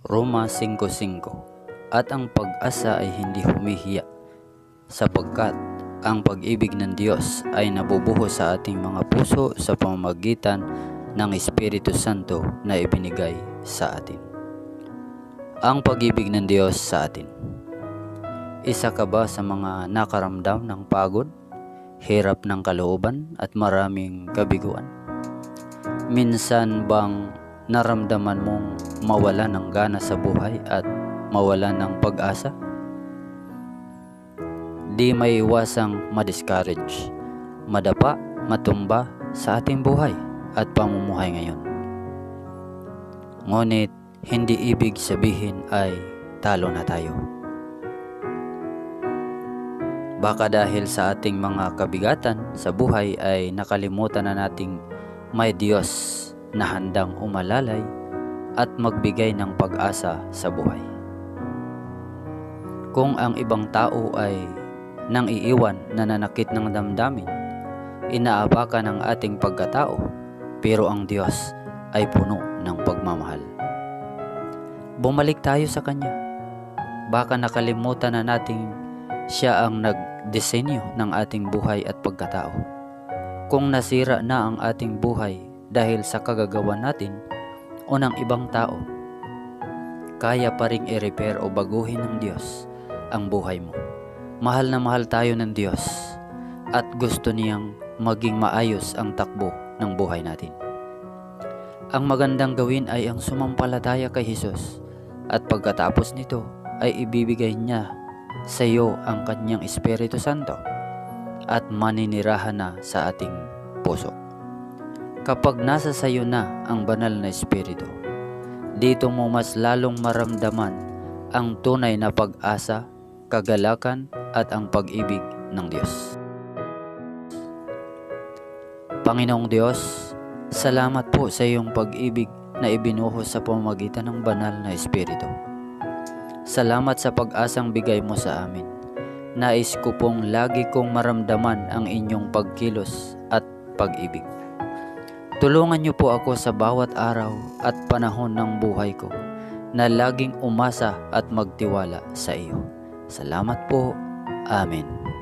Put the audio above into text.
Roma 5:5. At ang pag-asa ay hindi humihiya, sapagkat ang pag-ibig ng Diyos ay nabubuhos sa ating mga puso sa pamamagitan ng Espiritu Santo na ibinigay sa atin. Ang pag-ibig ng Diyos sa atin. Isa ka ba sa mga nakaramdam ng pagod, hirap ng kalooban at maraming kabiguan? Minsan bang naramdaman mong mawala ng gana sa buhay at mawala ng pag-asa? Di may iwasang ma-discourage, madapa, matumba sa ating buhay at pamumuhay ngayon. Ngunit hindi ibig sabihin ay talo na tayo. Baka dahil sa ating mga kabigatan sa buhay ay nakalimutan na nating may Diyos na handang umalalay at magbigay ng pag-asa sa buhay. Kung ang ibang tao ay nang iiwan na nanakit ng damdamin, inaapakan ang ating pagkatao, pero ang Diyos ay puno ng pagmamahal. Bumalik tayo sa Kanya. Baka nakalimutan na nating Siya ang nagdisenyo ng ating buhay at pagkatao. Kung nasira na ang ating buhay dahil sa kagagawan natin o ng ibang tao, kaya pa ring i-repair o baguhin ng Diyos ang buhay mo. Mahal na mahal tayo ng Diyos at gusto niyang maging maayos ang takbo ng buhay natin. Ang magandang gawin ay ang sumampalataya kay Jesus at pagkatapos nito ay ibibigay niya sa iyo ang Kanyang Espiritu Santo at maninirahan na sa ating puso. Kapag nasa sayo na ang banal na Espiritu, dito mo mas lalong maramdaman ang tunay na pag-asa, kagalakan at ang pag-ibig ng Diyos. Panginoong Diyos, salamat po sa iyong pag-ibig na ibinuhos sa pamamagitan ng banal na Espiritu. Salamat sa pag-asang bigay mo sa amin. Nais ko pong lagi kong maramdaman ang inyong pagkilos at pag-ibig. Tulungan niyo po ako sa bawat araw at panahon ng buhay ko na laging umasa at magtiwala sa iyo. Salamat po. Amen.